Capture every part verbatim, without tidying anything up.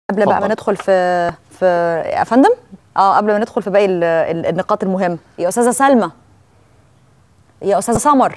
قبل بقى ما ندخل في في يا فندم اه قبل ما ندخل في باقي النقاط المهمه، يا استاذه سلمى، يا استاذه سمر،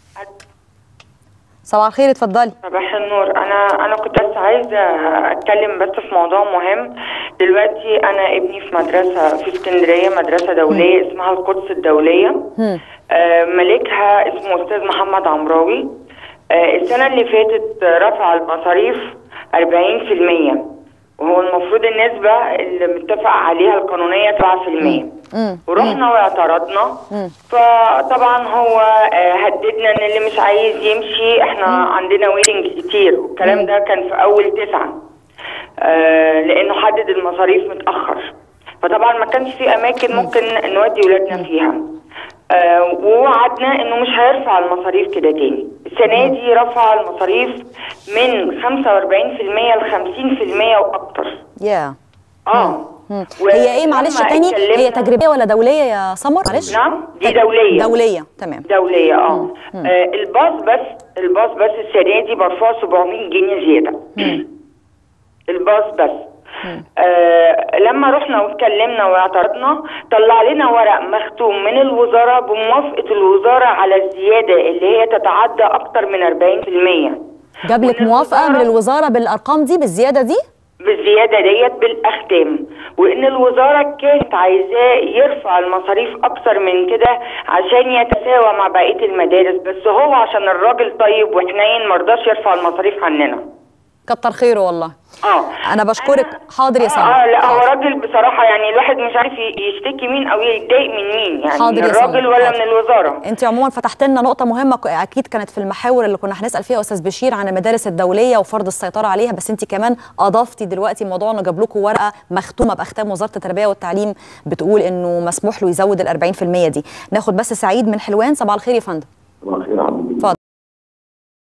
صباح الخير، اتفضلي. صباح النور. انا انا كنت بس عايزه اتكلم بس في موضوع مهم. دلوقتي انا ابني في مدرسه في اسكندريه، مدرسه دوليه م. اسمها القدس الدوليه. آه مالكها اسمه استاذ محمد عمراوي. آه السنه اللي فاتت رفع المصاريف أربعين في المية، وهو المفروض النسبه اللي متفق عليها القانونيه سبعة في المية. ورحنا واعترضنا، فطبعا هو هددنا ان اللي مش عايز يمشي احنا عندنا ويتنج كتير، والكلام ده كان في اول تسعة، آه لانه حدد المصاريف متاخر، فطبعا ما كانش في اماكن ممكن نودي ولادنا فيها. آه ووعدنا انه مش هيرفع المصاريف كده تاني. السنه دي رفع المصاريف من خمسة وأربعين في المية ل خمسين في المية واكتر. يا yeah. اه هي ايه معلش تاني، هي تجريبيه ولا دوليه يا سمر؟ معلش. نعم دي دوليه. دوليه تمام. دوليه اه, آه الباص بس الباص بس السنه دي مرفوع سبعمية جنيه زياده. الباص بس. آه لما رحنا واتكلمنا واعترضنا، طلع لنا ورق مختوم من الوزاره بموافقه الوزاره على الزياده اللي هي تتعدى اكتر من أربعين في المية. جاب لك موافقه من الوزاره بالارقام دي، بالزياده دي؟ بالزياده ديت بالاختام، وان الوزاره كانت عايزاه يرفع المصاريف اكتر من كده عشان يتساوى مع بقيه المدارس، بس هو عشان الراجل طيب وحنين مرضاش يرفع المصاريف عننا. كتر خيره والله. اه انا بشكرك. أنا... حاضر يا سمر. اه لا هو راجل بصراحه، يعني الواحد مش عارف يشتكي مين او يتضايق من مين، يعني حاضر من الراجل ولا حاضر. من الوزاره. انت عموما فتحت لنا نقطه مهمه، اكيد كانت في المحاور اللي كنا هنسال فيها استاذ بشير عن المدارس الدوليه وفرض السيطره عليها، بس انت كمان اضفتي دلوقتي موضوع انه جاب لكم ورقه مختومه باختام وزاره التربيه والتعليم بتقول انه مسموح له يزود ال أربعين في المية دي. ناخد بس سعيد من حلوان. صباح الخير يا فندم.